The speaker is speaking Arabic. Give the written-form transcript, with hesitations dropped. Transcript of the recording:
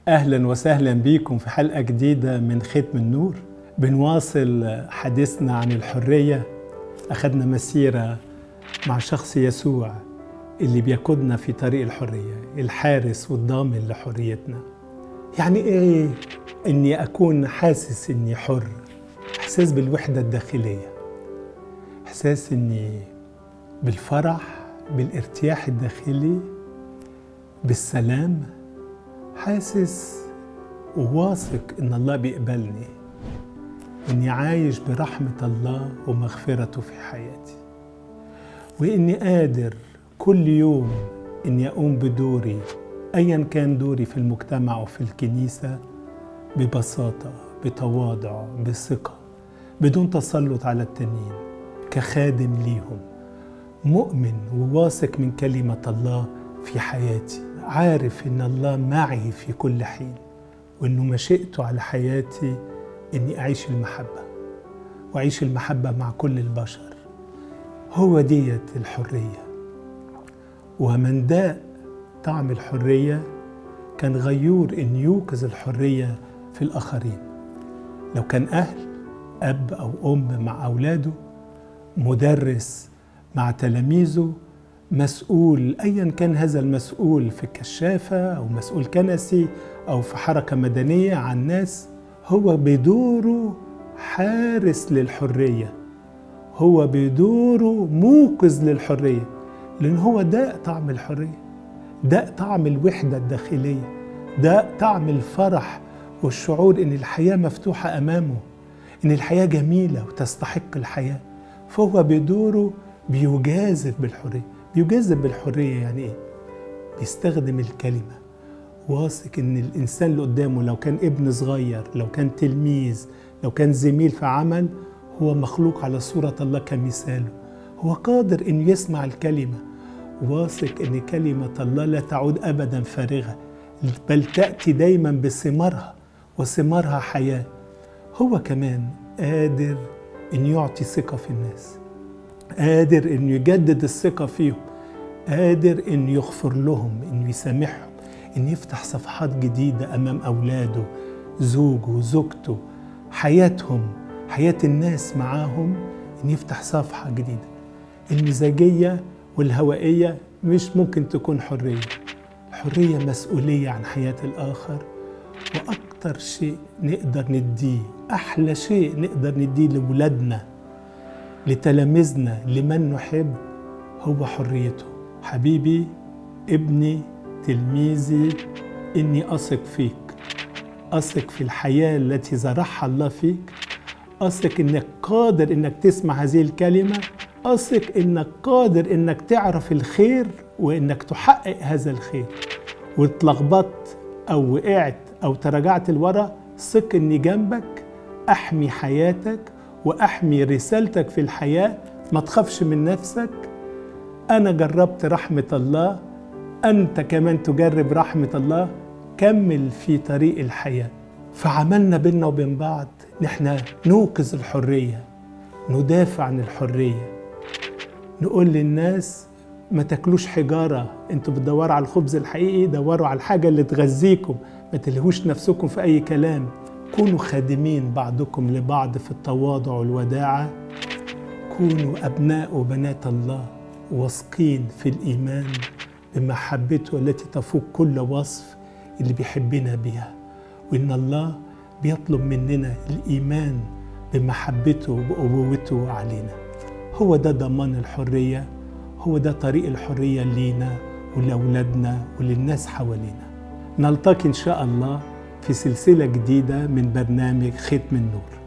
أهلا وسهلا بكم في حلقة جديدة من ختم النور. بنواصل حديثنا عن الحرية. أخذنا مسيرة مع شخص يسوع اللي بيقودنا في طريق الحرية، الحارس والضامن لحريتنا. يعني إيه إني أكون حاسس إني حر؟ إحساس بالوحدة الداخلية، إحساس إني بالفرح، بالارتياح الداخلي، بالسلام، حاسس وواثق إن الله بيقبلني، إني عايش برحمة الله ومغفرته في حياتي، وإني قادر كل يوم إني أقوم بدوري أيا كان دوري في المجتمع وفي الكنيسة ببساطة، بتواضع، بثقة، بدون تسلط على التانيين، كخادم ليهم، مؤمن وواثق من كلمة الله في حياتي، عارف إن الله معي في كل حين، وإنه مشيئته على حياتي إني أعيش المحبة، وأعيش المحبة مع كل البشر. هو ديت الحرية. ومن داق طعم الحرية كان غيور إن يوقظ الحرية في الآخرين، لو كان أهل، أب أو أم مع أولاده، مدرس مع تلاميذه، مسؤول أيا كان هذا المسؤول في كشافة أو مسؤول كنسي أو في حركة مدنية عن ناس، هو بدوره حارس للحرية، هو بدوره موقظ للحرية، لأن هو داق طعم الحرية، داق طعم الوحدة الداخلية، داق طعم الفرح والشعور إن الحياة مفتوحة أمامه، إن الحياة جميلة وتستحق الحياة. فهو بدوره بيجازف بالحرية. بيجازف بالحرية يعني إيه؟ بيستخدم الكلمة، واثق إن الإنسان اللي قدامه لو كان ابن صغير، لو كان تلميذ، لو كان زميل في عمل، هو مخلوق على صورة الله كمثاله، هو قادر إنه يسمع الكلمة، واثق إن كلمة الله لا تعود أبدا فارغة، بل تأتي دايما بثمارها، وثمارها حياة. هو كمان قادر إن يعطي ثقة في الناس، قادر إنه يجدد الثقة فيهم، قادر إنه يغفر لهم، إنه يسامحهم، إنه يفتح صفحات جديدة أمام أولاده، زوجه، زوجته، حياتهم، حياة الناس معاهم، إنه يفتح صفحة جديدة. المزاجية والهوائية مش ممكن تكون حرية. الحرية مسؤولية عن حياة الآخر، وأكتر شيء نقدر نديه، أحلى شيء نقدر نديه لولادنا، لتلاميذنا، لمن نحب، هو حريته. حبيبي، ابني، تلميذي، إني أثق فيك، أثق في الحياة التي زرعها الله فيك، أثق إنك قادر إنك تسمع هذه الكلمة، أثق إنك قادر إنك تعرف الخير وإنك تحقق هذا الخير. واتلخبطت أو وقعت أو تراجعت لورا، ثق إني جنبك، أحمي حياتك وأحمي رسالتك في الحياة. ما تخافش من نفسك، أنا جربت رحمة الله، أنت كمان تجرب رحمة الله، كمل في طريق الحياة. فعملنا بيننا وبين بعض نحن نوقظ الحرية، ندافع عن الحرية، نقول للناس ما تاكلوش حجارة، انتوا بتدوروا على الخبز الحقيقي، دوروا على الحاجة اللي تغذيكم، ما تلهوش نفسكم في أي كلام، كونوا خادمين بعضكم لبعض في التواضع والوداعة، كونوا أبناء وبنات الله واثقين في الإيمان بمحبته التي تفوق كل وصف اللي بيحبنا بها، وإن الله بيطلب مننا الإيمان بمحبته وبأبوته علينا. هو ده ضمان الحرية، هو ده طريق الحرية لينا ولأولادنا وللناس حوالينا. نلتقي إن شاء الله في سلسلة جديدة من برنامج ختم النور.